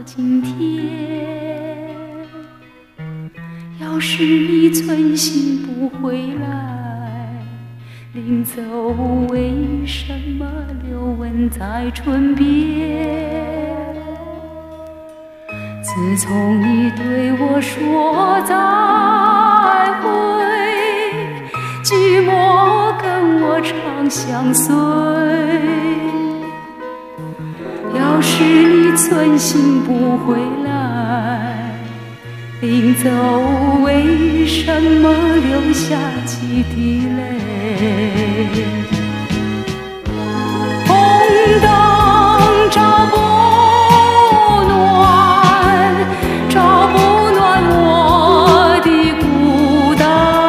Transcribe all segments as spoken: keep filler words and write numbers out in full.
今天。要是你存心不回来，临走为什么留吻在唇边？自从你对我说再会，寂寞跟我长相随。要是你存心不回来，临走为什么流下几滴泪？红灯照不暖，照不暖我的孤单，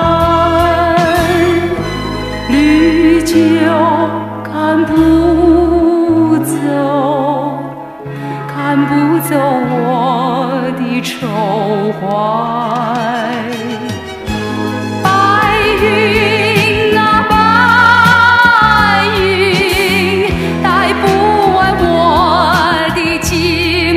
绿酒看不走，看不走我的愁怀。白云啊白云，带不完我的寂寞。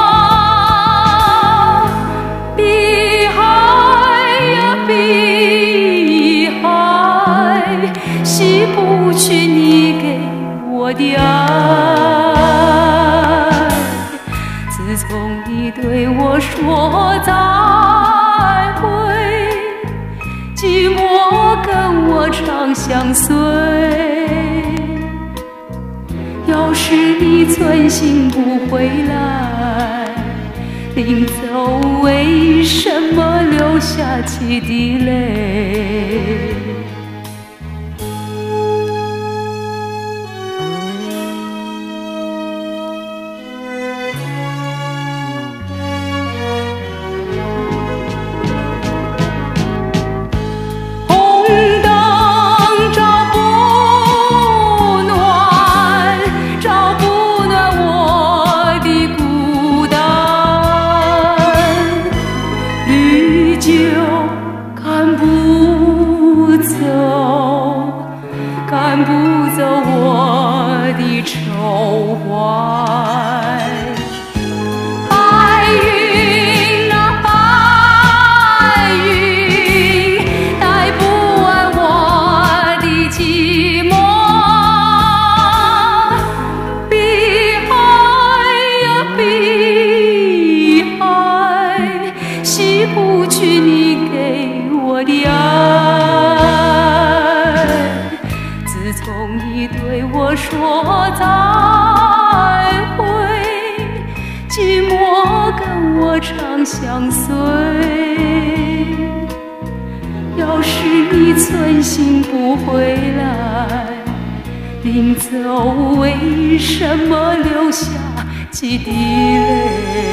碧海呀碧海，洗不去你给我的爱。自从你对我说再会，寂寞跟我长相随。要是你存心不回来，临走为什么流下几滴泪？赶不走，赶不走我的愁怀。白云啊白云，带不完我的寂寞。碧海呀碧海，洗不去你给我的爱。自从你对我说再会，寂寞跟我长相随。要是你存心不回来，临走为什么流下几滴泪？